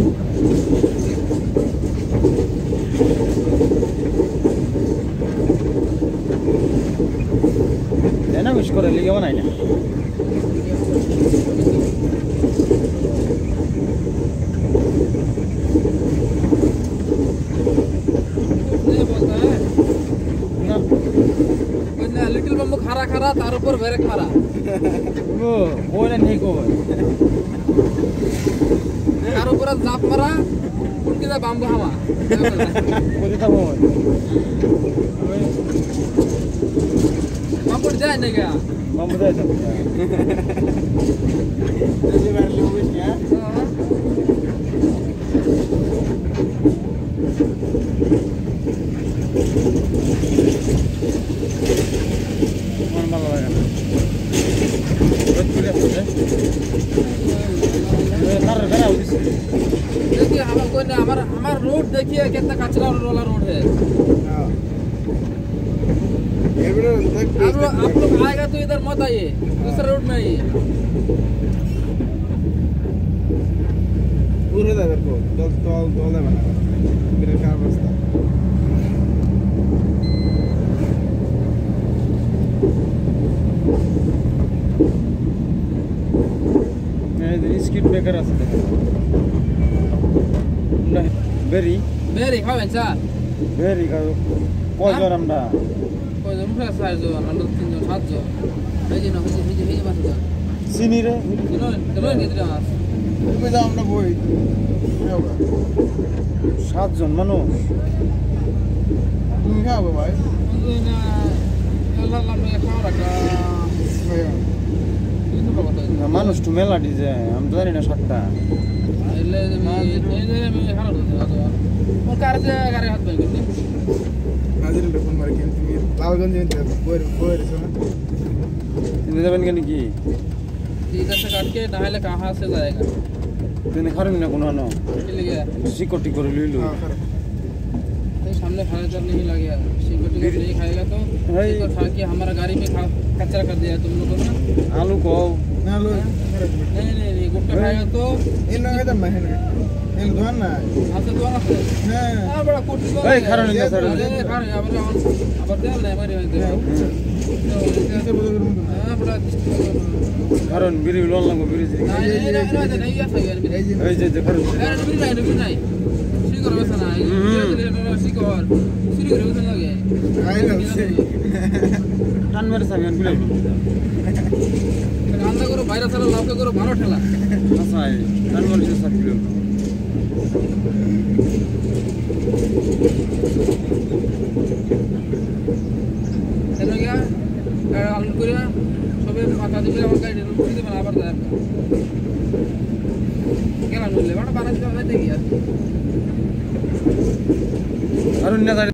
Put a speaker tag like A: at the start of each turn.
A: है ना कुछ कर लिया बनाई ना
B: लिटिल बम्बू खारा खारा तार ऊपर वेरे खारा
A: वो ना नहीं को
B: तार ऊपर जाप मारा उनके दा बाम्बू हवा
A: कोई तो वो
B: बाम्बू जाए नहीं क्या
A: बाम्बू जाए सब ये बार लोग क्या
B: देखिए हमारा रोड देखिए कितना कचरा वाला रोड है। आप लोग आएगा तो इधर मत आइए, दूसरा रोड में आइए।
C: पूरे इधर को तोल बना मेरे कार रास्ता
A: स्किट ब्रेकर আছে বেরি
B: বেরি খাবেন চা
A: বেরি খাও কয়জন আমরা
B: কয়জন আমরা চারজন আমরা তিনজন সাতজন এই যে না এই যে বাসা
A: চিনি রে
B: কেন কেটে মাছ
C: তুমি যাও আমরা বই
A: সাতজন মানুষ
C: তুমি খাও ভাই
B: না আল্লাহ আল্লাহ খাওয়া রাখা
A: মানুষ তো মেলাটি যে আমি তো জানি না সাতটা যাবেন কেন কি
B: इधर से काट के नहाले कहाँ से जाएगा
A: तुमने खारम ना कोनो ना सिक्योरिटी कर ले लो
B: सामने खाना चल नहीं लगे सिक्योरिटी नहीं खाएगा तो खा के हमारा गाड़ी में कचरा कर दिया तुम लोगों ने
A: आलू को
C: ना लो
B: नहीं गुट्टा खाएगा तो
C: इन लोग इधर महन इन दुआन ना
B: हाथ से दुआन हां बड़ा कोटी
A: भाई खारन ना सर
B: खारन अब दे ले हमारे
C: ऐसे बोलो हां बड़ा
A: खारन बिरी लोन लगो बिरी
B: नहीं ऐसा यार
A: এই যে খারন
B: बिरी नहीं सी करो वैसा ना सी कर सी करे वैसा लगे
C: आई नो
A: টান মেরে সাগেন বিলাই
B: রান্না করো বাইরে ছাড়া লাউকে করো ভালো ঠেলা
A: আচ্ছা টান মেরে সে সাক বিলাই
B: चलो क्या आलू করে সবে মাথা দিবে আমার গাড়ি রুটি দিবেন আবার যায় কেন নলে বড় বানাতে হবে দেখি আর
A: আর অন্য